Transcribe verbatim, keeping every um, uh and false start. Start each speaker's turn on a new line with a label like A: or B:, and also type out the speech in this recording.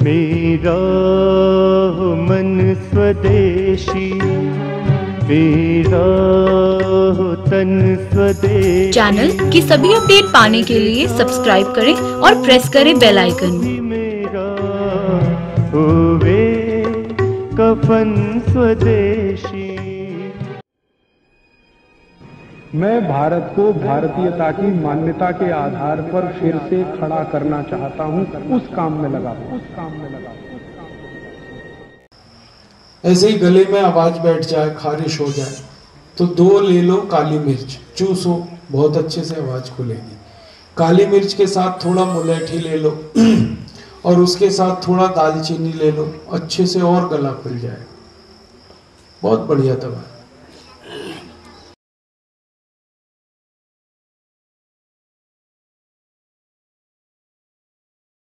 A: मेरा हो मन स्वदेशी, मेरा हो तन स्वदेशी।
B: चैनल की सभी अपडेट पाने के लिए सब्सक्राइब करें और प्रेस करें बेल आइकन।
A: मेरा होवे कफन स्वदेशी।
C: मैं भारत को भारतीयता की मान्यता के आधार पर फिर से खड़ा करना चाहता हूं, उस काम में लगा हूं, उस काम में लगा हूं, उस काम में लगा हूं।
D: ऐसे ही गले में आवाज बैठ जाए, खारिश हो जाए तो दो ले लो काली मिर्च, चूसो, बहुत अच्छे से आवाज खुलेगी। काली मिर्च के साथ थोड़ा मुलैठी ले लो और उसके साथ थोड़ा दालचीनी ले लो, अच्छे से और गला खुल जाए। बहुत बढ़िया दवा है।